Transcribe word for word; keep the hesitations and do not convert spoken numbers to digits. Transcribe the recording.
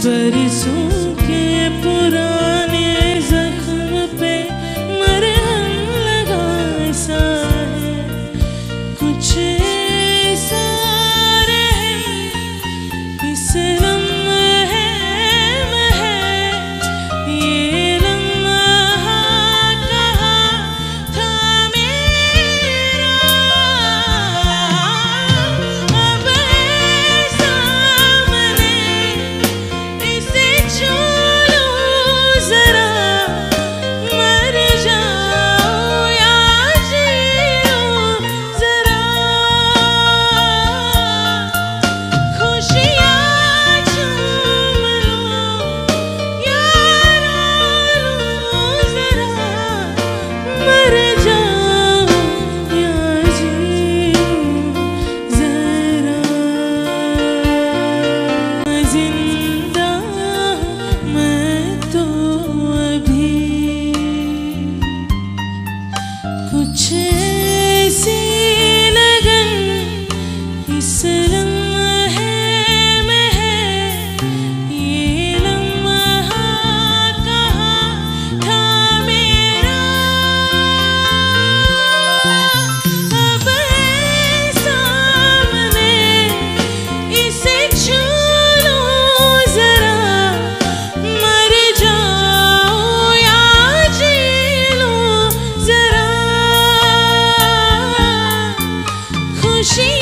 बरसों के पुराने जख्म पे मरहम लगा सा है, कुछ ऐसा रहे इस लम्हे में है। ये लम्हा कहाँ था मेरा, अब है सामने इसे छू लूं जरा, मर जाऊं या जी लूं जरा। खुशियाँ झूम लूं या रो लूं जरा, मर जाऊं या जी लूं जरा। जिंदा मैं तो अभी कुछ ऐसी लगन इस लम्हे में है। ये लम्हा कहाँ था मेरा, अब है सामने इसे छू लूं जरा, मर जाऊं या जी लूं जरा। खुशी